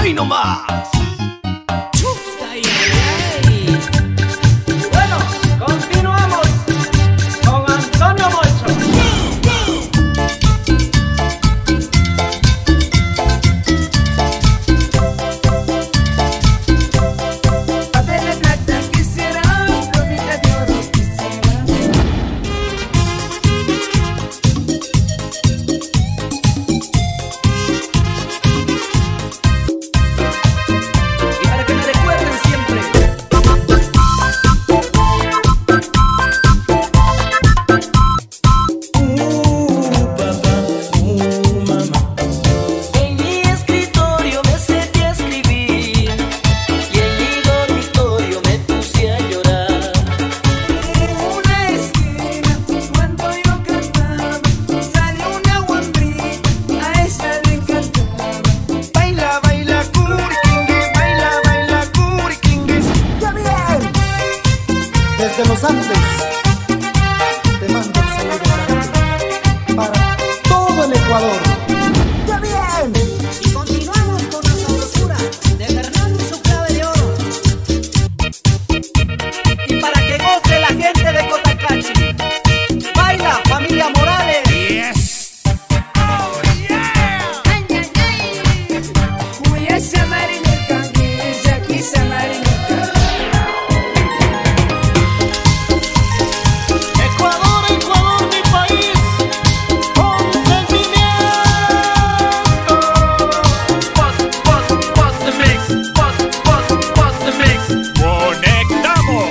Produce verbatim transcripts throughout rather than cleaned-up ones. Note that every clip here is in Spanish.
¡Ay, no más! Bueno, continuamos con Antonio Mocho. Pate de plata quisiera, florita de oro quisiera. Y para que me recuerden siempre. En mi escritorio me senté a escribir y en mi dormitorio me puse a llorar. En una esquina, cuando yo cantaba, salió una guambrita, a ella le encantaba. Baila, baila, curiquinguis, baila, baila, curiquinguis. ¡Ya bien! Desde los Andes te mando un saludo grande para todo el Ecuador. ¡Ya bien! Y continuamos con la sabrosura de Fernando y su clave de oro. Y para que goce la gente de Cotacachi, baila familia Morales. Yes. Cuya se marinica, ella quise marinica. Ecuador, Ecuador, mi país, con sentimiento. Bust, bust, bust the mix. Bust, bust, bust the mix. Conectamos.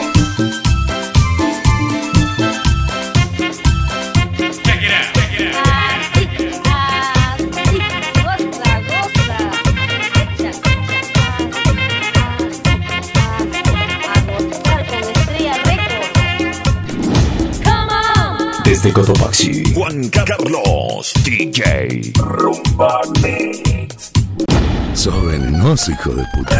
Check it out. Check it out. Así, así, goza, goza. Echa, echa, a gozar con Estrella Records. Come on. Desde Cotopaxi, Juan Carlos, D J. Rumba Mix. Sos venenoso, hijo de puta.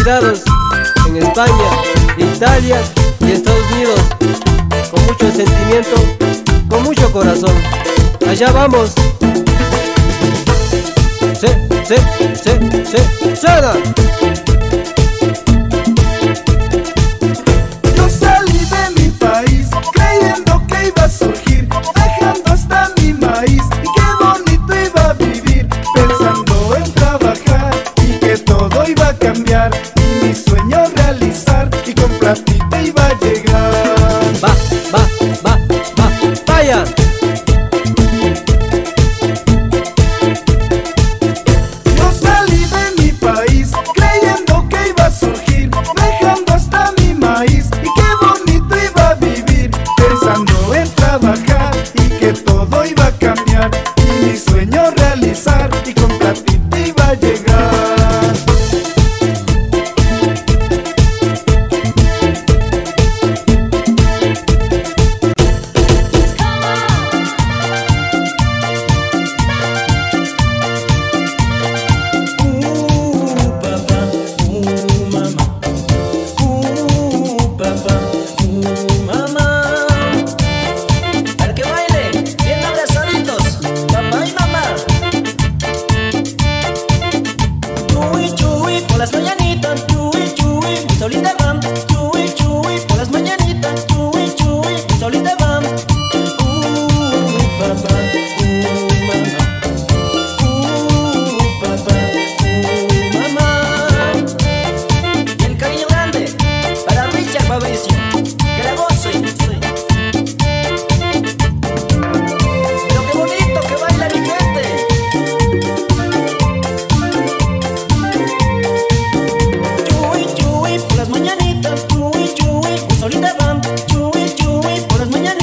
olvidados en España, Italia y Estados Unidos, con mucho sentimiento, con mucho corazón. Allá vamos. Se, se, se, se, suena. Yo salí de mi país creyendo que iba a surgir, dejando hasta mi maíz y qué bonito iba a vivir, pensando en trabajar y que todo iba a cambiar y mi sueño realizar y con platita iba a llegar. Va, va, va, va, vaya. Yo salí de mi país creyendo que iba a surgir, dejando hasta mi maíz y qué bonito iba a vivir, pensando en trabajar y que todo iba a cambiar y mi sueño realizar y con platita iba a llegar. Solita van, chui, chui, por las mañanas.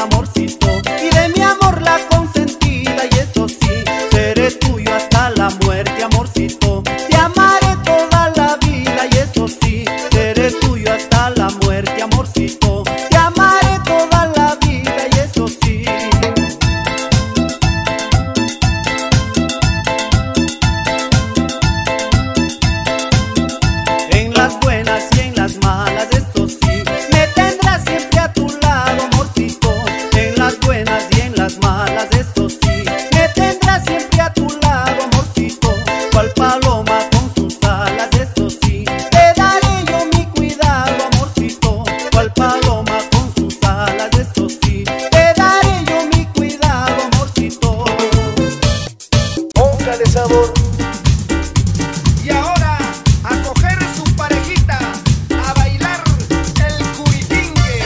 amorcito, y de mi amor la consentida, y eso sí, seré tuyo hasta la muerte, amorcito. Te amaré toda la vida, y eso sí, seré tuyo hasta la muerte, amorcito. Te amaré toda la vida, y eso sí. En las buenas y en las malas, eso sí, me tendrás siempre a tu lado, amorcito. En las buenas y en las malas, eso sí, me tendrás siempre a tu lado, amorcito. Cual paloma con sus alas, eso sí, te daré yo mi cuidado, amorcito. Cual paloma con sus alas, eso sí, te daré yo mi cuidado, amorcito. Póngale sabor. Y ahora a coger su parejita, a bailar el curitingue.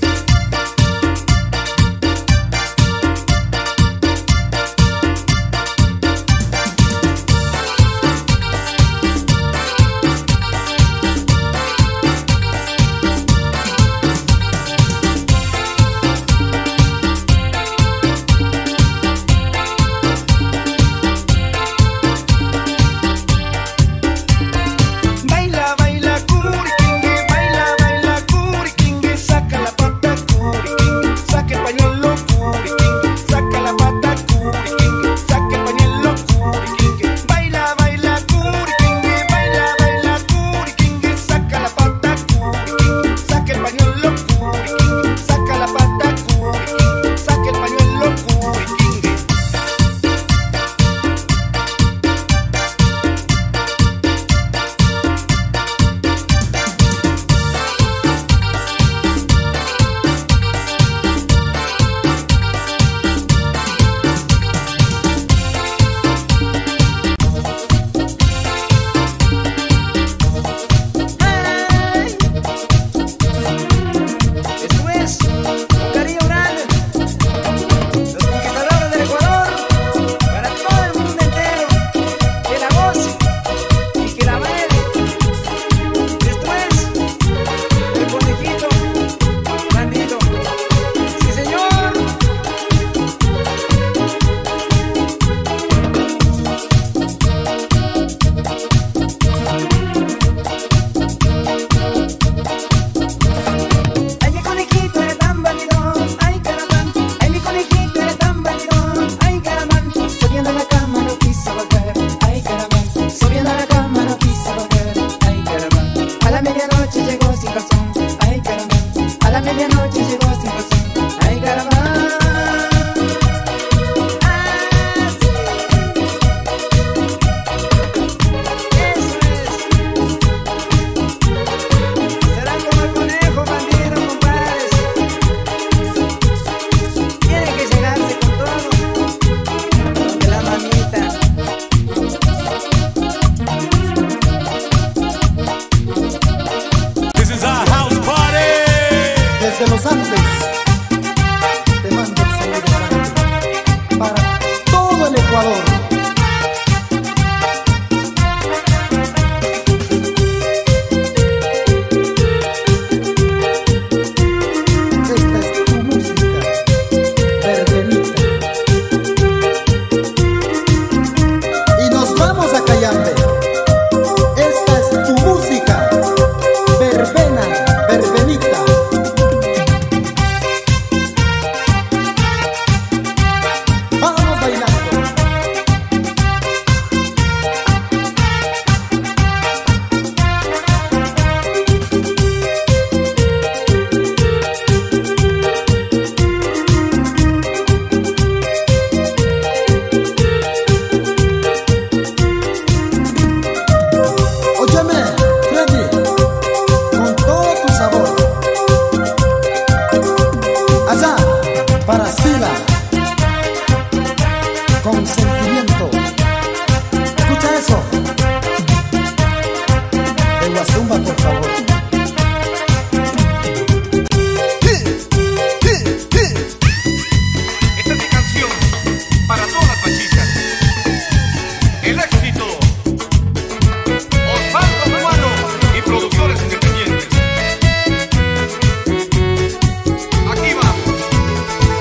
Baila, baila curitingue, baila, baila curitingue, saca la pata curitingue, saca el pañuelo curitingue, saca la pata curitingue, saca el pañuelo curitingue. Baila, baila curitingue, baila, baila curitingue, saca la pata curitingue, saca el pañuelo curitingue, saca la pata curitingue, saca el pañuelo curitingue. Esto es un cariño grande, los conquistadores del Ecuador, para todo el mundo entero, que la goce y que la baile. Esto es el conejito bandido. Sí, señor. Ay, mi conejito eres tan bandidón, ay caramba. Ay, mi conejito eres tan bandidón, ay caramba. Subiendo a la cama no quise volver, ay caramba. Subiendo a la cama no quise volver, ay caramba. A la medianoche llegó sin razón, ay caramba. A la medianoche llegó sin razón, ay caramba. Ah, sí. Eso es. Será como el conejo bandido, compadres. Tiene que llegarse con todo, donde la mamita. This is our house party. Desde Los Andes te mando un saludo grande para todo el Ecuador. Esta es tu música, Verbenita. Y nos vamos a Cayambe. Esta es tu música, Verbena, Verbenita. Vamos bailando. Óyeme, Freddy, con todo tu sabor. Allá, para Sila, con sentimiento. Escucha eso. En la zumba, por favor. Esta es mi canción para todas las machistas. El éxito. Osvaldo Cubano y productores independientes. Aquí vamos.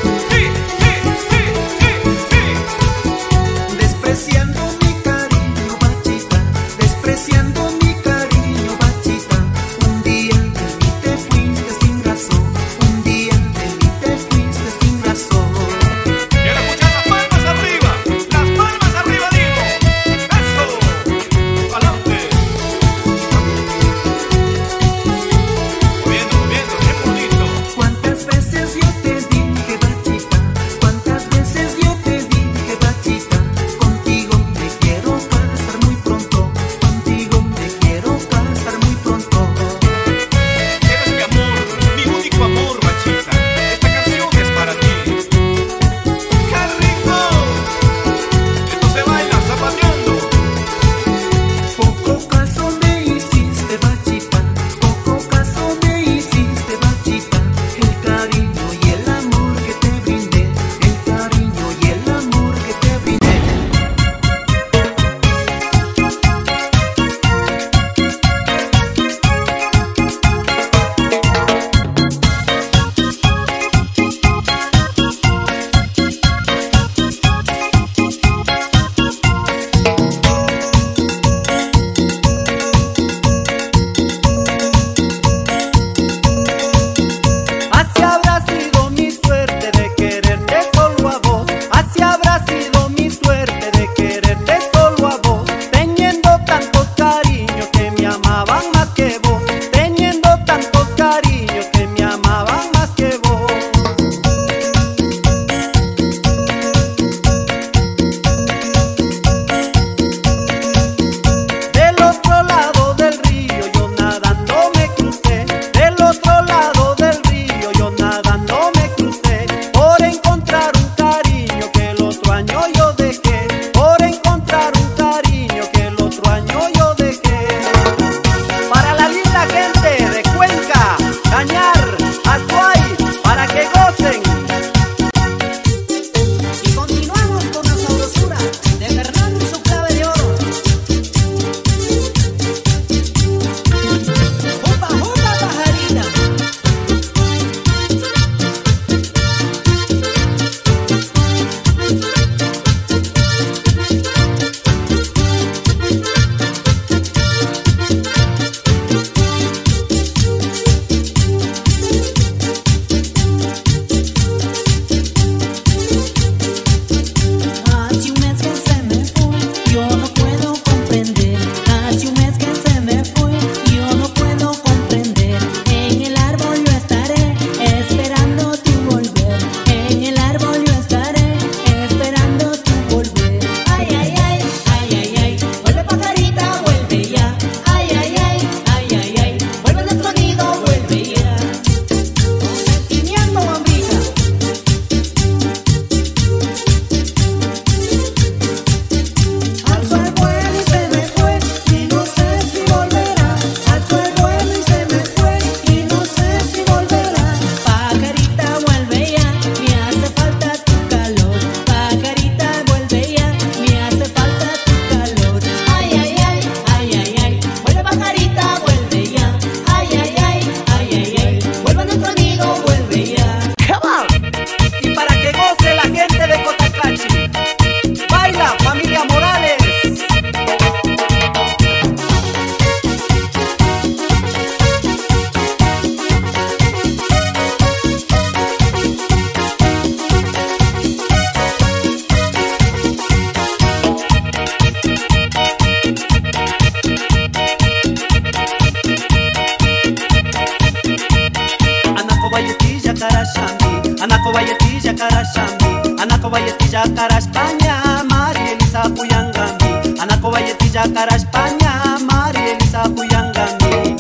Bayetilla Carashambi, Anaco Bayetilla Cara España, María Elisa Puyangambi, Anaco Bayetilla Cara España, María Elisa Puyangambi.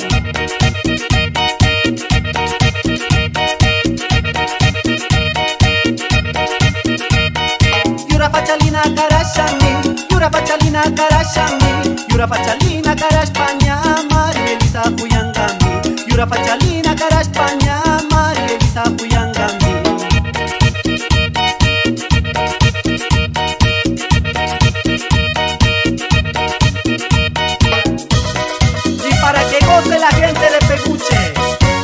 Yura Fachalina Carashambi, Yura Fachalina Carashambi, Yura Fachalina Cara España, María Elisa Puyangambi, Yura Fachalina Cara España, María Elisa Puyangambi. Y para que goce la gente de Peguche.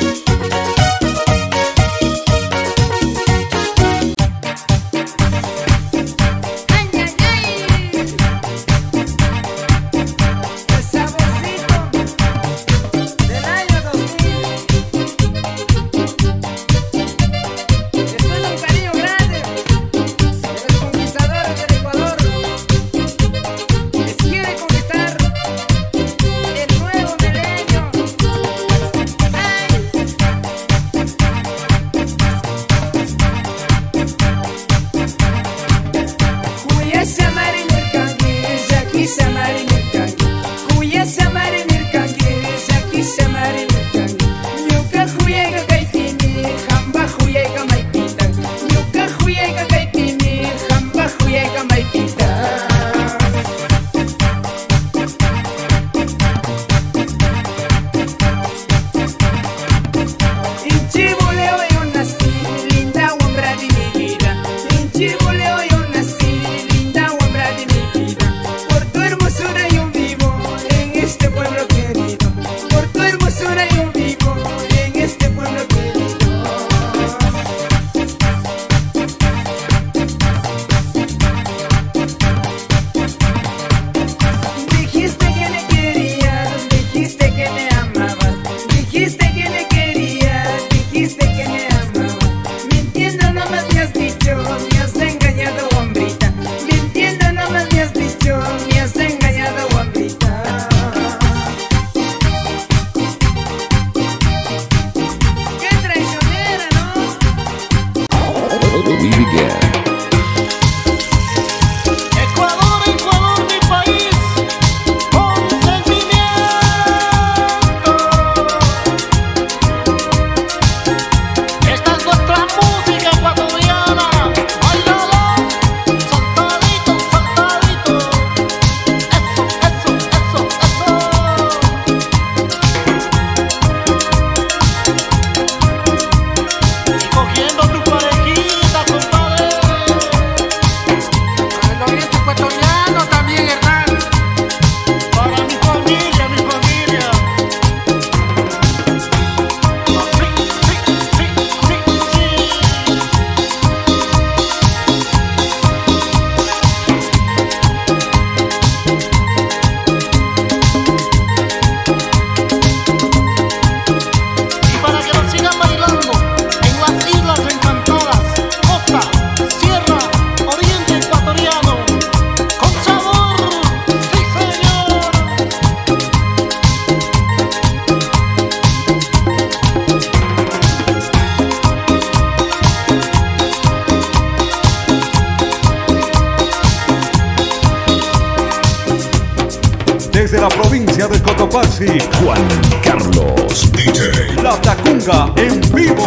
Desde la provincia de Cotopaxi, Juan Carlos D J. La Tacunga en vivo.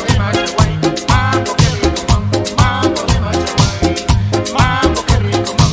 Mambo, qué rico, mambo, mambo de Machaguay. Mambo, qué rico, mambo.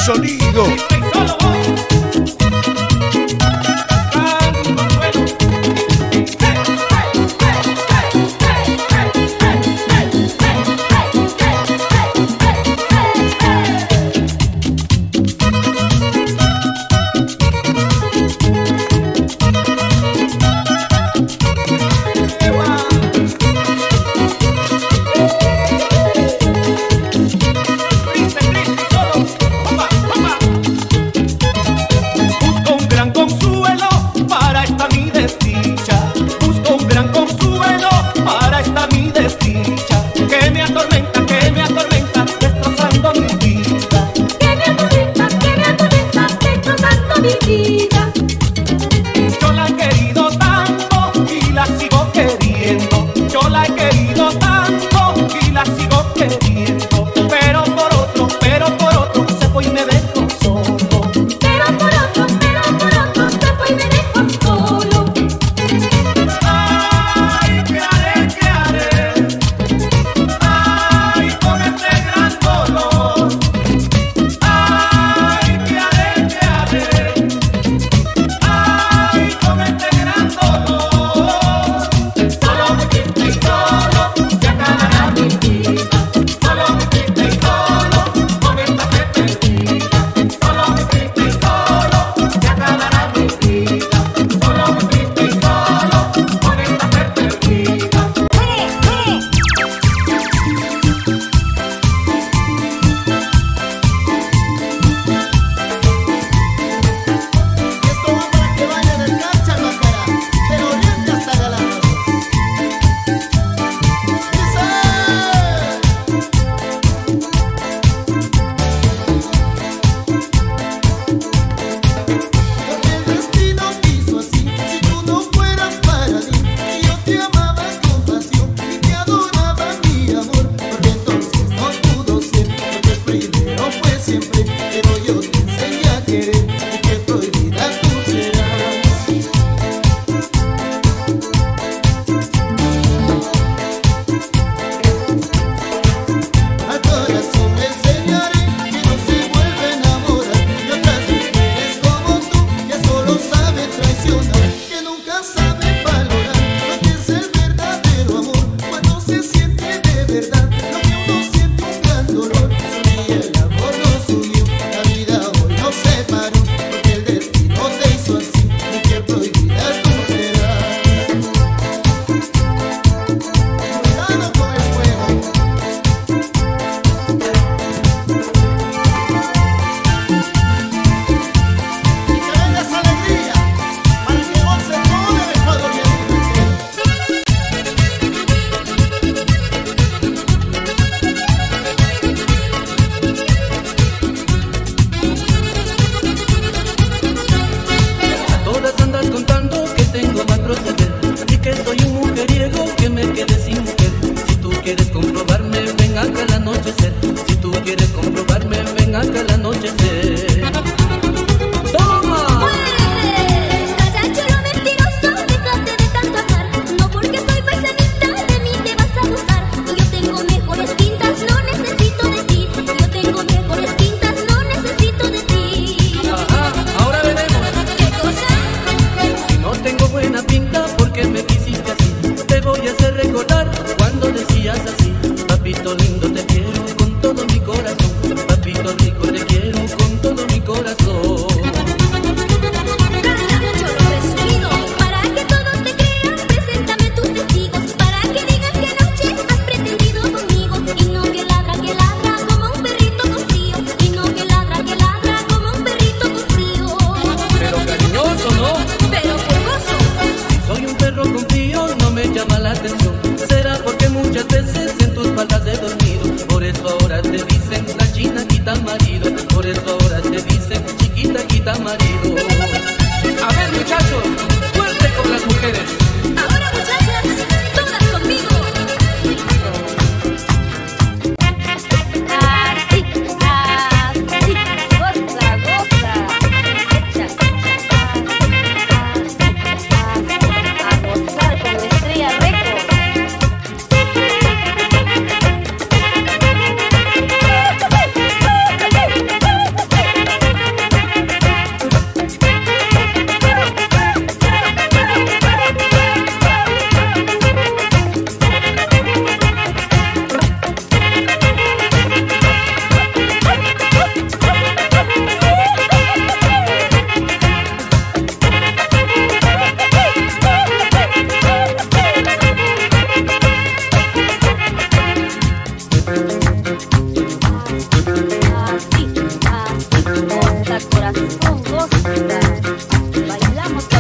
sonido.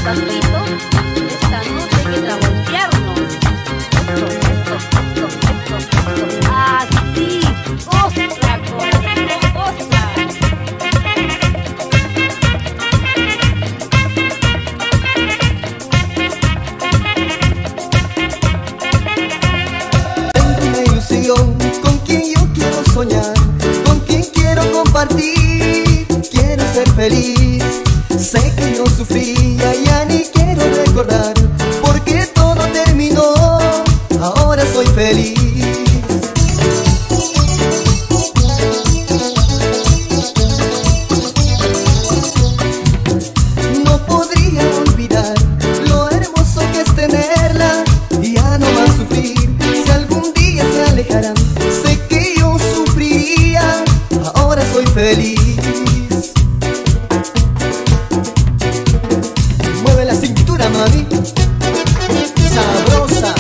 despacito. Esta noche hay que travoltearnos. Esto, esto, esto, esto, esto. Así. Ostra, corazón, ostra. Tengo una ilusión con quien yo quiero soñar, con quien quiero compartir, quiero ser feliz. Sé que no sufría, ya ni quiero recordar, porque todo terminó, ahora soy feliz. No podría olvidar lo hermoso que es tenerla y ya no más sufrir. Si algún día se alejarán, sé que yo sufriría, ahora soy feliz. Mueve la cintura, mami, sabrosa.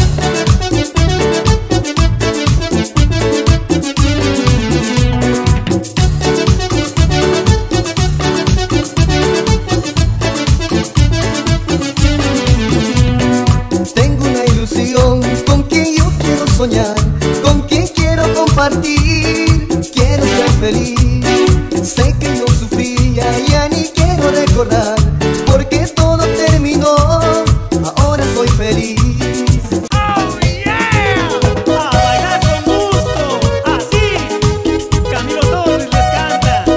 Tengo una ilusión con quien yo quiero soñar, con quien quiero compartir, quiero ser feliz. Sé que no sufría, ya ni quiero recordar, porque todo terminó, ahora soy feliz. ¡Oh, yeah! ¡A bailar con gusto! ¡Así! Camilo Torres les canta.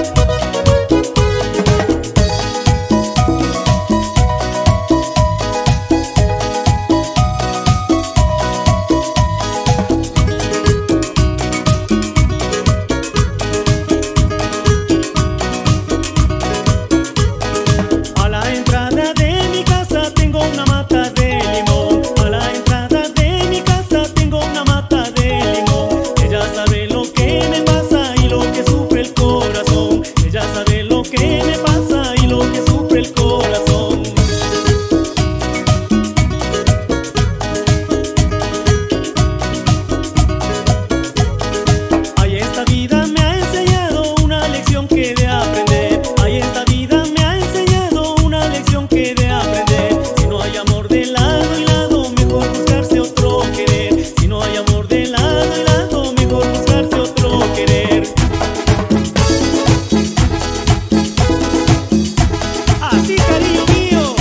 A la entrada de mi casa tengo una mata de limón. A la entrada de mi casa tengo una mata de limón. Ella sabe lo que me pasa y lo que sufre el corazón. Ella sabe lo que me pasa y lo que sufre el corazón. Ay, esta vida me ha enseñado una lección que de aprender. Ay, esta vida me ha enseñado una lección que de aprender. Si no hay amor de lado y lado, mejor buscarse otro querer. Si no hay amor de lado y lado, mejor buscarse otro querer. Así, cariño mío,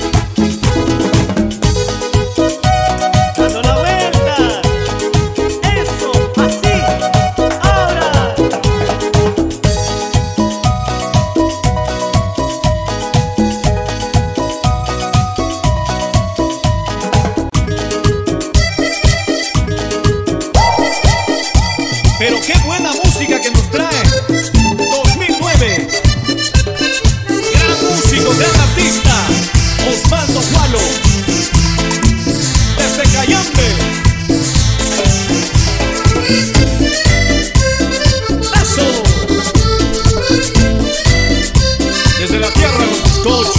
dando la vuelta. Eso, así, ahora. Pero qué buena música que nos trae dos mil nueve. Gran músico, gran artista, Osvaldo Gualo, desde Cayambe. Eso. Desde la tierra de los bizcochos.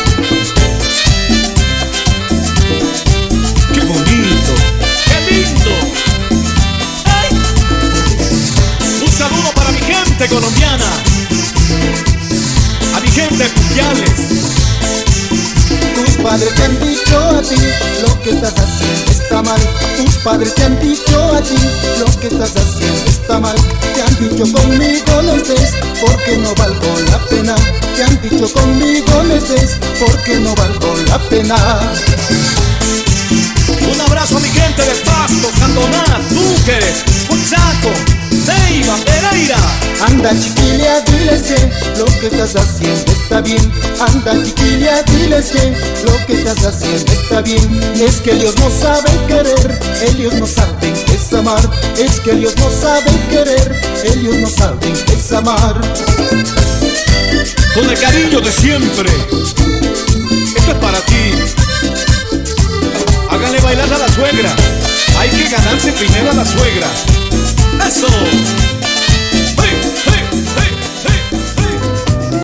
Qué bonito, qué lindo. ¡Ay! Un saludo para mi gente colombiana, a mi gente de Pupiales. Tus padres te han dicho a ti, lo que estás haciendo está mal. Tus padres te han dicho a ti, lo que estás haciendo está mal. Te han dicho conmigo no estés, porque no valgo la pena. Te han dicho conmigo no estés, porque no valgo la pena. Un abrazo a mi gente de Pasto, Sandoná, Túqueres, Huichaco, Neiva, Pereira. Anda chiquilla, diles que lo que estás haciendo está bien. Anda chiquilla, diles que lo que estás haciendo está bien. Es que ellos no saben querer, ellos no saben qué es amar. Es que ellos no saben querer, ellos no saben qué es amar. Con el cariño de siempre, esto es para ti. Háganle bailar a la suegra, hay que ganarse primero a la suegra. ¡Eso! ¡Hey, hey, hey, hey,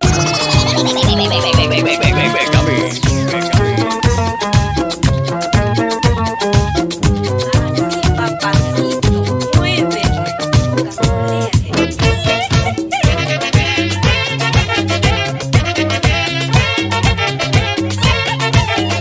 Papacito, muévete.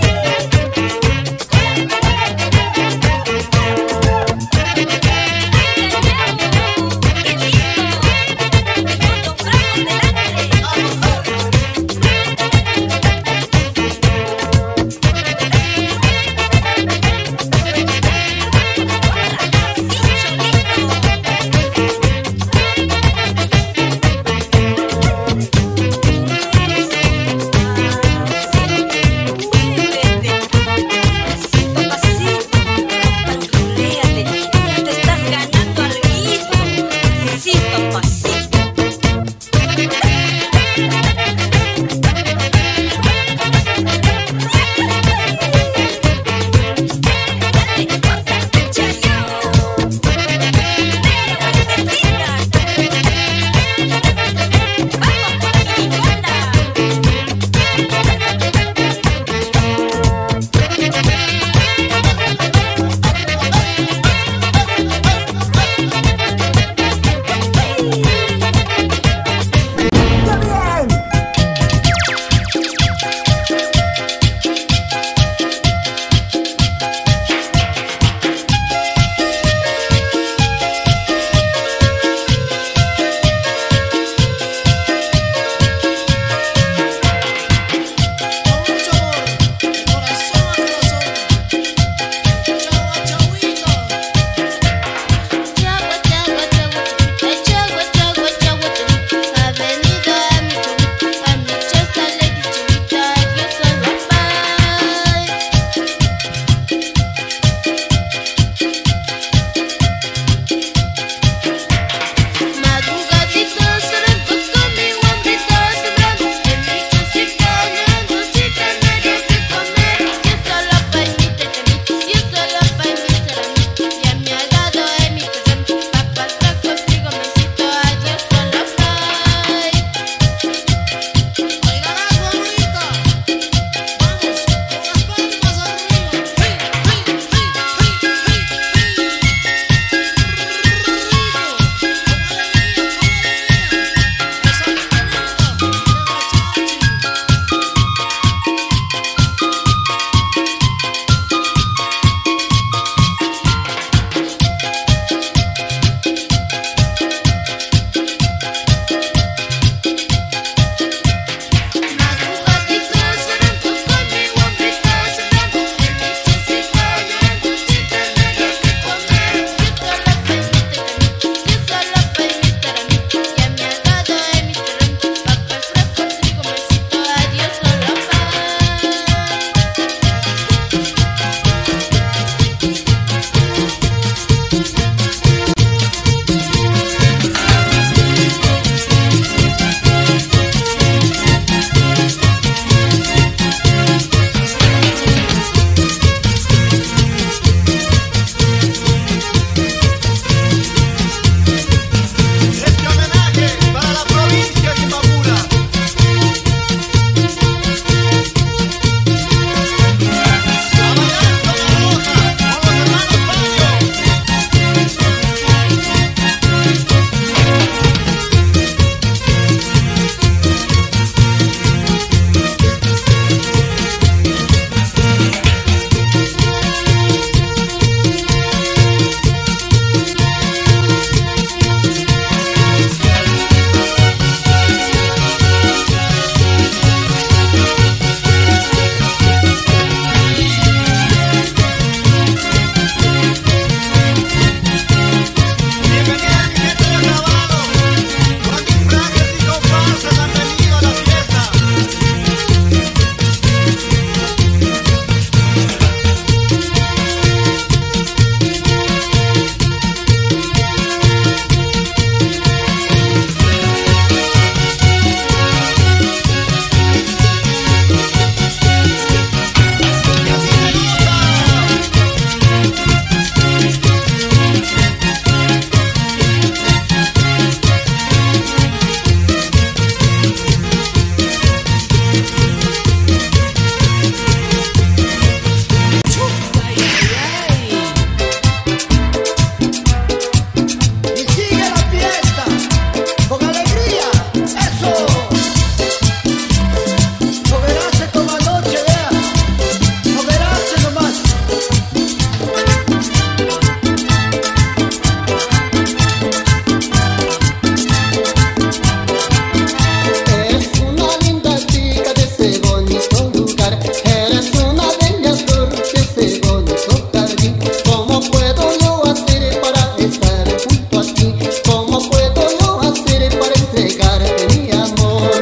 entregar. Eres una bella flor de ese bonito jardín. ¿Cómo puedo yo hacer para estar junto a ti? ¿Cómo puedo yo hacer para entregarte mi amor?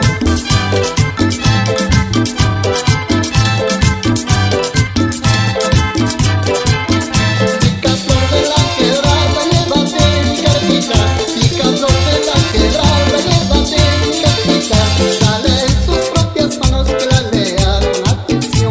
Chica flor de la quebrada, llévate mi cartita. Chica flor de la quebrada, llévate mi cartita. Dale en sus propias manos que la lea con atención.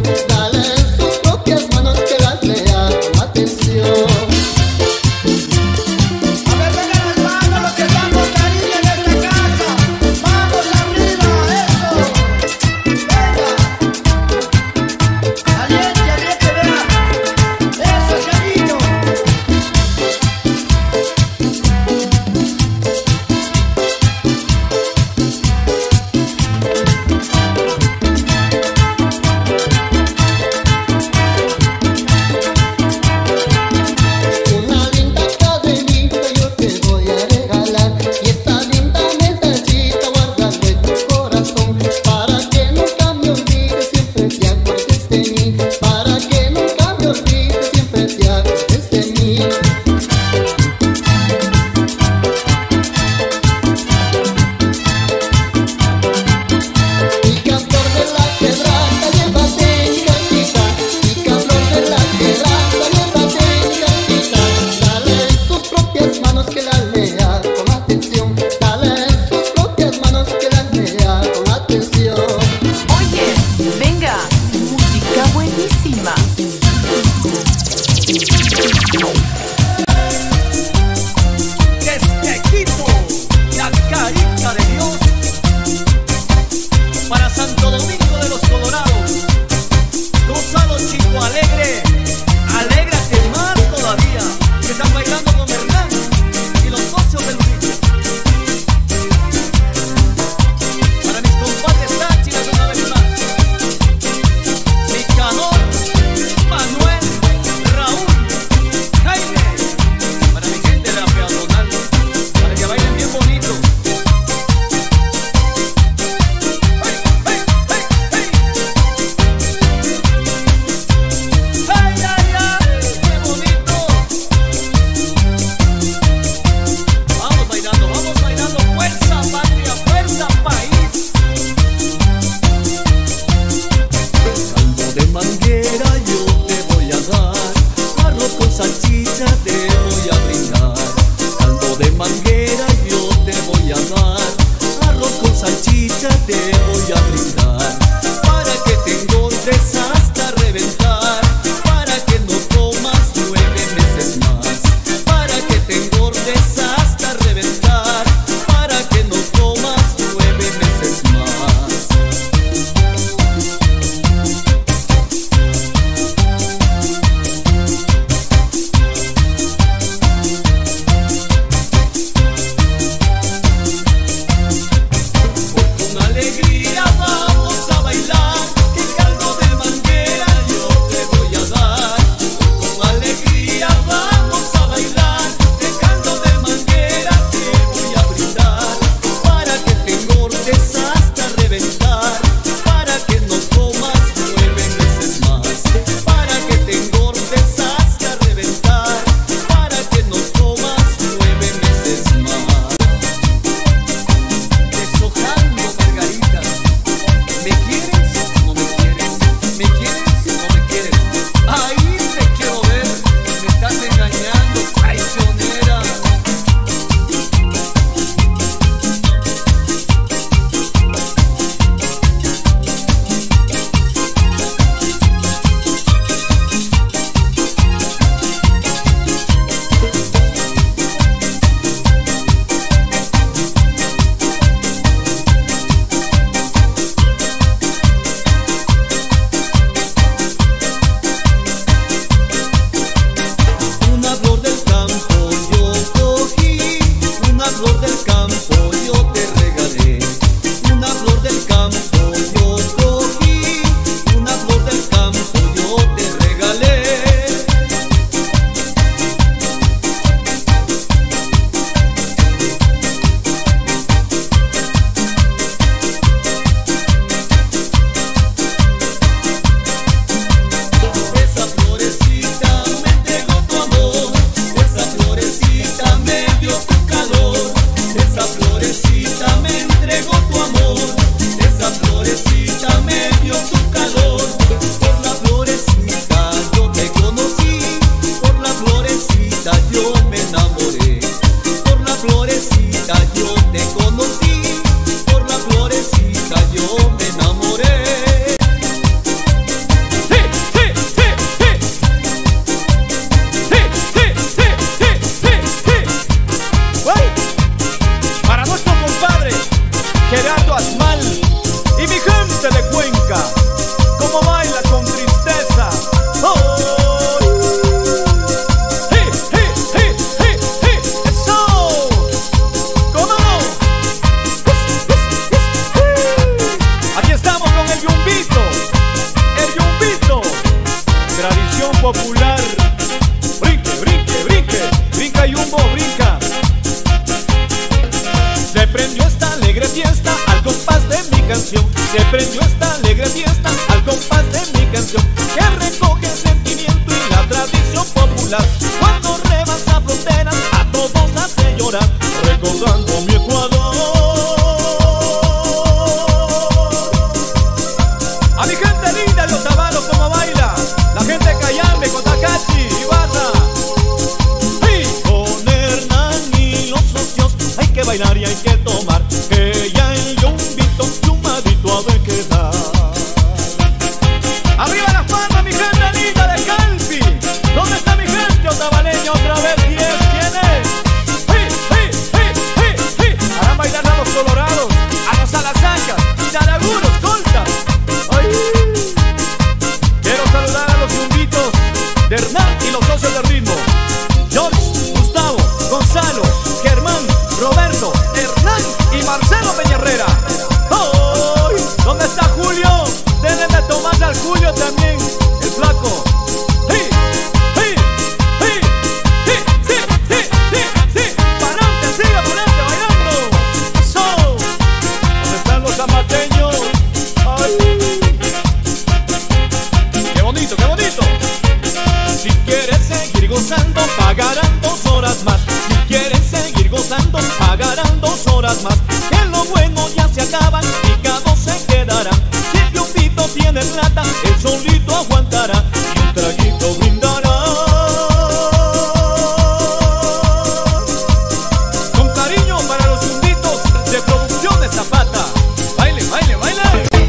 popular. Brinque, brinque, brinque, brinca Yumbo, brinca. Se prendió esta alegre fiesta al compás de mi canción. Se prendió esta alegre fiesta al compás de mi canción, que recoge el sentimiento y la tradición popular. Cuando rebasa fronteras a todos hace llorar, recordando mi Ecuador. A mi gente linda de los Tabalos, como baila la gente de Cayambe con Takashi y Barra. Y con Hernán y los socios hay que bailar y hay que tomar, que ya hay un vito, chumadito ha de quedar. Arriba las palmas, mi gente linda de Calpi. ¿Dónde está mi gente otavaleña otra vez? ¿Quién es? ¿Quién es? ¡Sí, sí, sí, sí, sí! Harán bailar a los colorados, a los alasacas y daraguros, coltas. ¡Ay! Quiero saludar a los zumbitos de Hernán y los socios del ritmo: George, Gustavo, Gonzalo, Germán, Roberto, Hernán y Marcelo Peñarrera. ¡Oh! ¿Dónde está Julio? Denle de tomar al Julio también, el flaco. ¡Sí! ¡Sí! ¡Sí! ¡Sí! ¡Sí! ¡Sí! ¡Sí! ¡Sí! ¡Parante! ¡Siga parante bailando! ¡Eso! ¿Dónde están los zapateños? ¡Ay! ¡Qué bonito, qué bonito! Si quieres seguir gozando, pagarán dos horas más. Si quieres seguir gozando, pagarán dos horas más. Que lo bueno ya se acaba y cada se quedará. Si el Yumbito tiene plata, el solito aguantará y un traguito brindará. Con cariño para los Yumbitos de Producciones Zapata. Baile, baile, baile.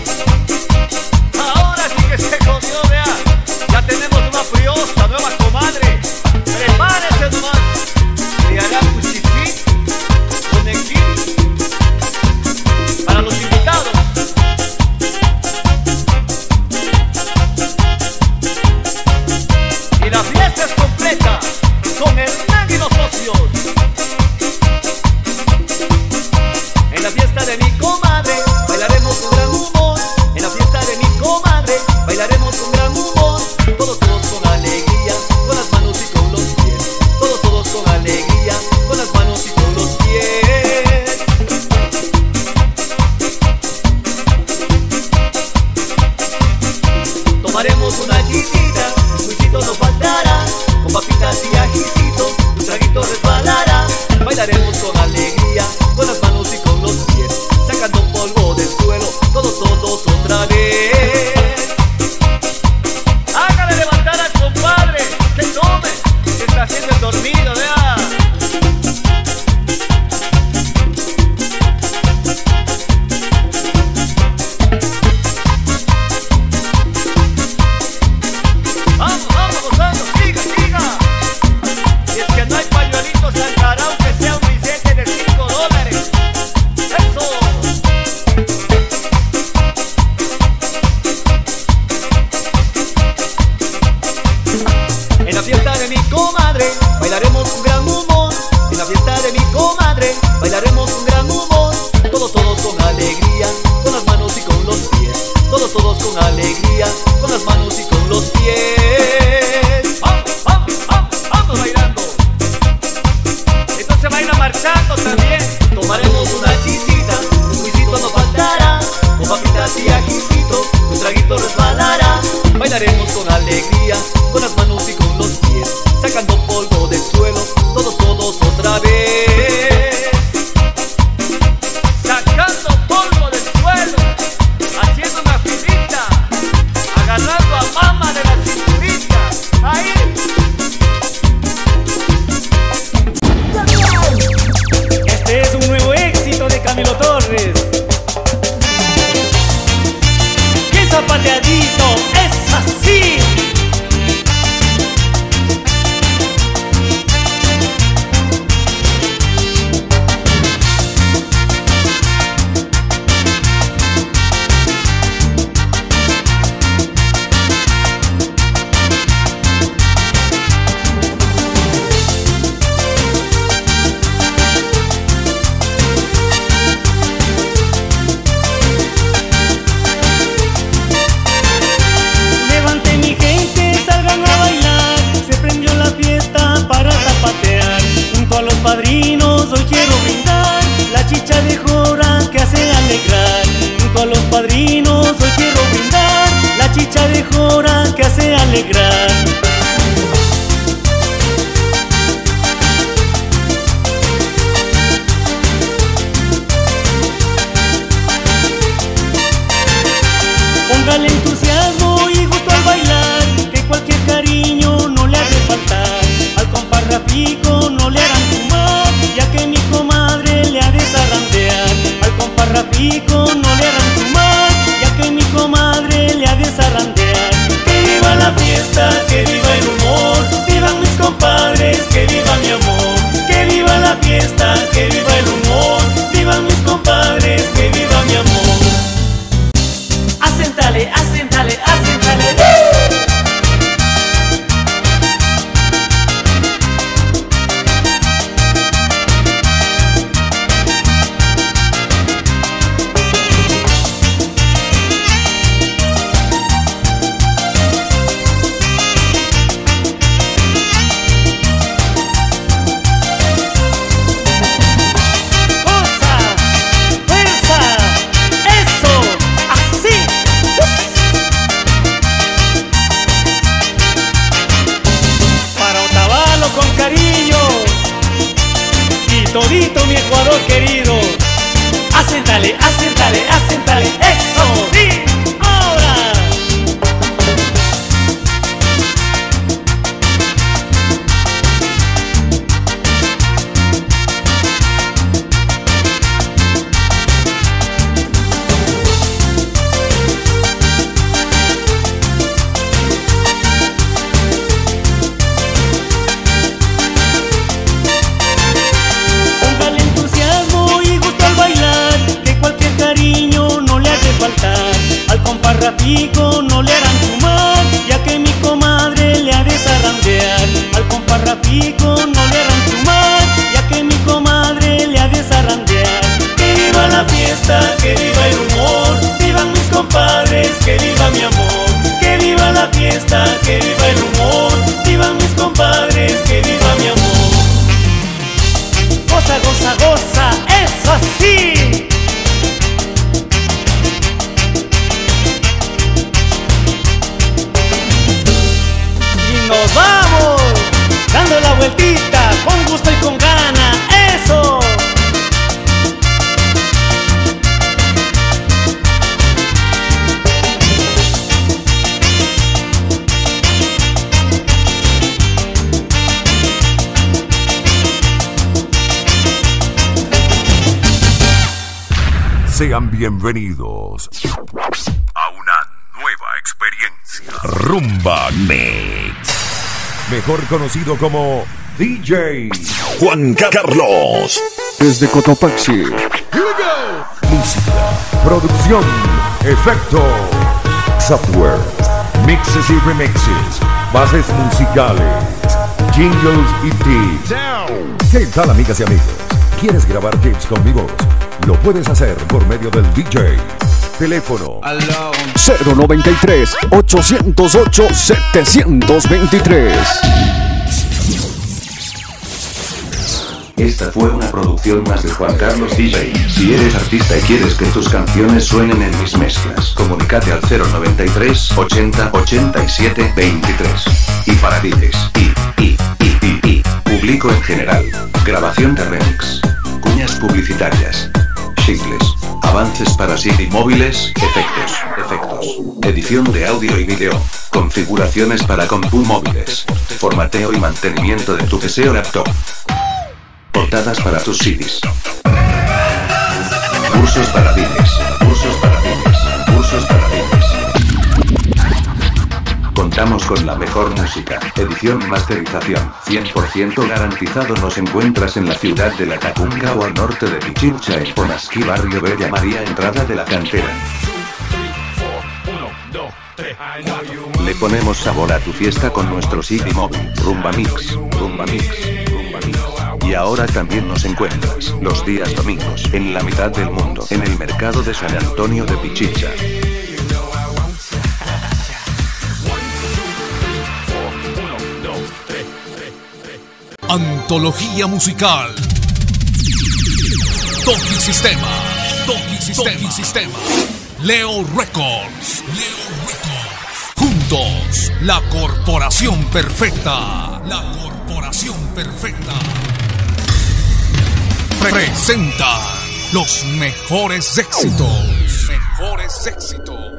Ahora sí que se comió, vea. Ya tenemos una friosa, nueva comadre. Prepárese nomás. Le hará cuchichín con el kit para los invitados. Y la fiesta es completa con Hernán y los socios. En la fiesta de mi comadre bailaremos con gran humor. En la fiesta de mi comadre bailaremos con gran humor. Todos, todos con alegría, con las manos y con los pies. Todos, todos con alegría, con las manos y con los pies. Tomaremos una chiquita, un juicito no faltará. Con papitas y ajicito, un traguito resbalará. Bailaremos con alegría, con las manos y con los pies, sacando polvo del suelo, todos, todos otra vez. Hágale levantar al compadre, que tome, que está haciendo el dormido, vea. Vamos, vamos, gozando, siga, siga. Y es que no hay pañuelitos al cara, aunque sea un billete de cinco dólares. ¡Eso! En la fiesta de mi comadre bailaremos con gran humor. En la fiesta de mi comadre bailaremos con gran humor. Todos, todos con alegría, con las manos y con los pies. Todos, todos con alegría, con las manos y con los pies. Vamos, vamos, vamos, vamos bailando. Entonces baila marchando también. Tomaremos una chisita, un juicito no faltará. Con papitas y ajicito, un traguito resbalará. Bailaremos con alegría, con las manos y con los pies, sacando polvo del suelo, todos, todos otra vez. Sacando polvo del suelo, haciendo una filita, agarrando a mamá de la cinturita. Ahí. Este es un nuevo éxito de Camilo Torres. ¡Qué zapateadito! ¡Es así! mejora, que hace alegrar. Póngale entusiasmo y gusto al bailar, que cualquier cariño no le ha de faltar. Al compás Rafico no le harán tumbar, ya que mi comadre le ha de zarrandear. Al compás Rafico no le harán tumbar, ya que mi comadre le ha de zarrandear. Que viva la fiesta, que viva el humor, vivan mis compadres, que viva mi amor. Que viva la fiesta, que viva el humor, vivan mis compadres, que viva mi amor. Acéntale, acéntale, acéntale. Todito mi Ecuador querido, acéntale, acéntale, acéntale, eso, sí, ahora. Al compás Rafico no le harán fumar, ya que mi comadre le ha de zarrandear. Al compás Rafico no le harán fumar, ya que mi comadre le ha de zarrandear. Que viva la fiesta, que viva el humor, vivan mis compadres, que viva mi amor. Que viva la fiesta, que viva el humor, vivan mis compadres, que viva mi amor. Goza, goza, goza, eso sí. Nos vamos, dando la vueltita, con gusto y con gana, eso. Sean bienvenidos a una nueva experiencia. Rumba Mix. Mejor conocido como D J Juan Carlos. Desde Cotopaxi. Música, producción, efecto, software, mixes y remixes, bases musicales, jingles y tips. ¿Qué tal, amigas y amigos? ¿Quieres grabar tips con mi voz? Lo puedes hacer por medio del D J. Teléfono cero noventa y tres, ochocientos ocho, setecientos veintitrés. Esta fue una producción más de Juan Carlos D J. Si eres artista y quieres que tus canciones suenen en mis mezclas, comunícate al cero noventa y tres, ochenta, ochenta y siete, veintitrés. Y para D Js, y, y, y, y, y, publico en general, grabación de remix, cuñas publicitarias, jingles, avances para C D móviles, efectos, efectos, edición de audio y video, configuraciones para compu móviles, formateo y mantenimiento de tu P C o laptop, portadas para tus C Ds, cursos para D Js, cursos para D Js, cursos para D Js. Contamos con la mejor música, edición y masterización, cien por ciento garantizado. Nos encuentras en la ciudad de La Tacunga o al norte de Pichincha, en Pomasquí, barrio Bella María, entrada de la cantera. Le ponemos sabor a tu fiesta con nuestro C D móvil, Rumba Mix, Rumba Mix, Rumba Mix. Y ahora también nos encuentras, los días domingos, en la mitad del mundo, en el mercado de San Antonio de Pichincha. Antología musical. Toki Sistema. Toki Sistema. Toki Sistema. Leo Records. Leo Records. Juntos Juntos, la corporación perfecta. La corporación perfecta. Presenta los mejores éxitos. Mejores éxitos.